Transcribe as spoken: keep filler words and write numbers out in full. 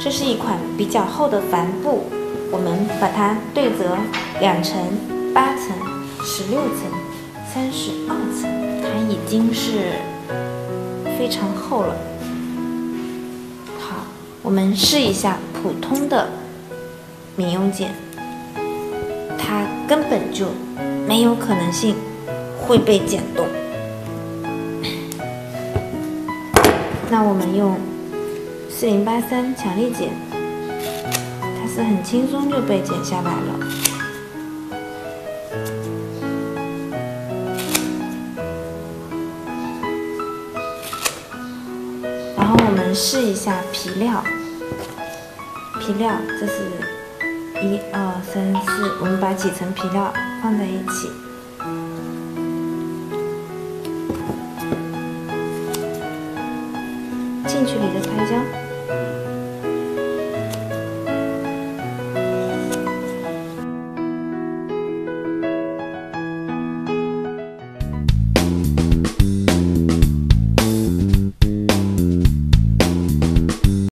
这是一款比较厚的帆布，我们把它对折两层、八层、十六层、三十二层，它已经是非常厚了。好，我们试一下普通的民用剪，它根本就没有可能性会被剪动。那我们用四零八三强力剪，它是很轻松就被剪下来了。然后我们试一下皮料，皮料这是一二三四，我们把几层皮料放在一起。近距离的开胶。